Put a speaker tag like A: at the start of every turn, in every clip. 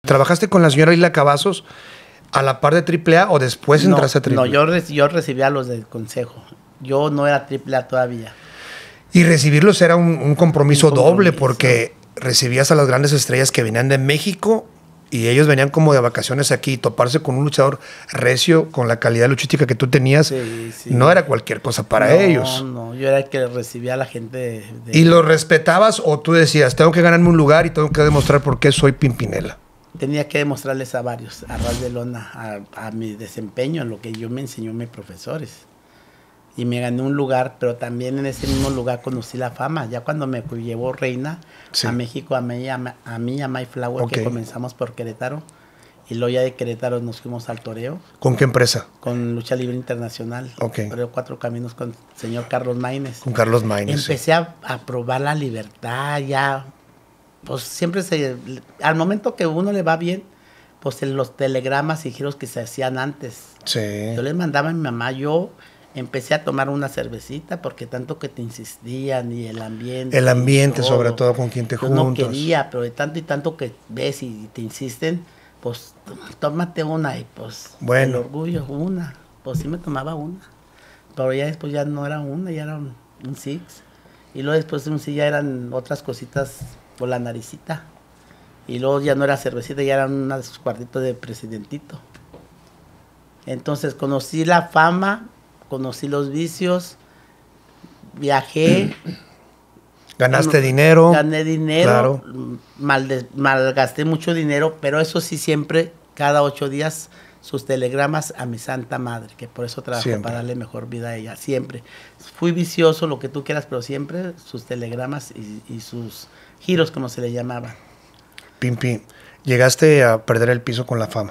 A: ¿Trabajaste con la señora Lila Cavazos a la par de AAA o después entraste a AAA?
B: No, yo recibía a los del consejo. Yo no era AAA todavía.
A: Y recibirlos era un compromiso doble, porque recibías a las grandes estrellas que venían de México y ellos venían como de vacaciones aquí, y toparse con un luchador recio, con la calidad luchística que tú tenías, no era cualquier cosa para ellos.
B: No, yo era el que recibía a la gente.
A: ¿Y lo respetabas o tú decías, tengo que ganarme un lugar y tengo que demostrar por qué soy Pimpinela?
B: Tenía que demostrarles a varios, a ras de lona, a mi desempeño, lo que yo me enseñó mis profesores. Y me gané un lugar, pero también en ese mismo lugar conocí la fama. Ya cuando me llevó Reina a México, a mí, a My Flower, que comenzamos por Querétaro. Y luego ya de Querétaro nos fuimos al toreo.
A: ¿Con qué empresa?
B: Con Lucha Libre Internacional. Toreo Cuatro Caminos con el señor Carlos Maínez.
A: Con Carlos Maínez.
B: Empecé a probar la libertad ya. Pues siempre al momento que uno le va bien, pues en los telegramas y giros que se hacían antes. Yo les mandaba a mi mamá, yo empecé a tomar una cervecita porque tanto que te insistían y el ambiente.
A: El ambiente, sobre todo con quien te juntas.
B: Yo no quería, pero de tanto y tanto que ves y te insisten, pues tómate una y pues el orgullo, una. Pues sí me tomaba una. Pero ya después ya no era una, ya era un six. Y luego después de un six ya eran otras cositas por la naricita. Y luego ya no era cervecita, ya eran unos cuartitos de presidentito. Entonces conocí la fama, conocí los vicios, viajé.
A: ¿Ganaste dinero?
B: Gané dinero, malgasté mucho dinero, pero eso sí siempre, cada 8 días, sus telegramas a mi santa madre, que por eso trabajo para darle mejor vida a ella, siempre. Fui vicioso, lo que tú quieras, pero siempre sus telegramas y sus giros, como se le llamaba.
A: Pimpi, ¿llegaste a perder el piso con la fama?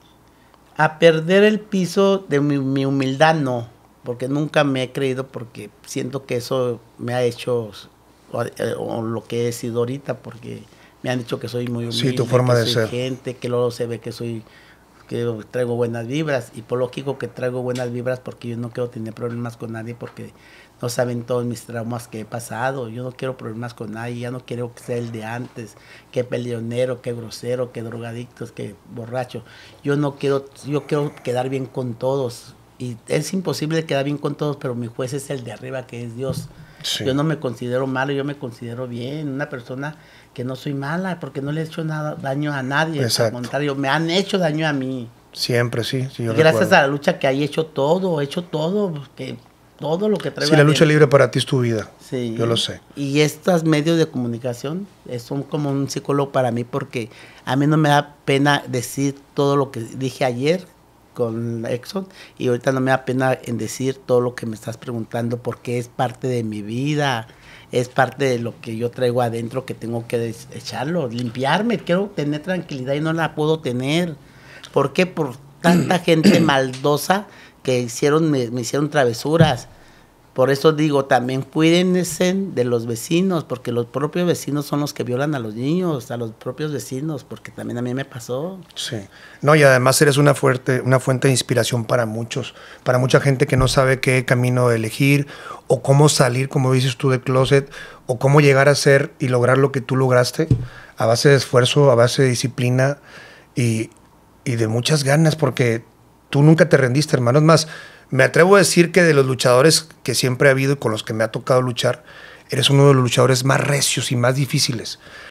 B: A perder el piso de mi humildad, no, porque nunca me he creído, porque siento que eso me ha hecho o lo que he sido ahorita, porque me han dicho que soy muy humilde,
A: tu forma
B: que
A: de
B: soy
A: ser.
B: Gente, que luego se ve que traigo buenas vibras, y por lógico que traigo buenas vibras porque yo no quiero tener problemas con nadie, porque no saben todos mis traumas que he pasado. Yo no quiero problemas con nadie, ya no quiero que sea el de antes, que peleonero, que grosero, que drogadictos, que borracho. Yo quiero quedar bien con todos, y es imposible quedar bien con todos, pero mi juez es el de arriba, que es Dios. Yo no me considero malo, yo me considero bien, una persona que no soy mala, porque no le he hecho daño a nadie. Al contrario, me han hecho daño a mí.
A: Siempre, sí.
B: Gracias a la lucha que he hecho todo, que todo lo que traigo.
A: Sí, la lucha libre para ti es tu vida.
B: Sí.
A: Yo lo sé.
B: Y estos medios de comunicación son como un psicólogo para mí, porque a mí no me da pena decir todo lo que dije ayer con Exxon, y ahorita no me da pena en decir todo lo que me estás preguntando, porque es parte de mi vida, es parte de lo que yo traigo adentro, que tengo que echarlo, limpiarme. Quiero tener tranquilidad y no la puedo tener. ¿Por qué? Por tanta gente maldosa que me hicieron travesuras. Por eso digo, también cuídense de los vecinos, porque los propios vecinos son los que violan a los niños, a los propios vecinos, porque también a mí me pasó.
A: Sí. No, y además eres una fuente de inspiración para muchos, para mucha gente que no sabe qué camino elegir, o cómo salir, como dices tú, del closet, o cómo llegar a ser y lograr lo que tú lograste, a base de esfuerzo, a base de disciplina y de muchas ganas, porque tú nunca te rendiste, hermano. Es más, me atrevo a decir que de los luchadores que siempre ha habido y con los que me ha tocado luchar, eres uno de los luchadores más recios y más difíciles.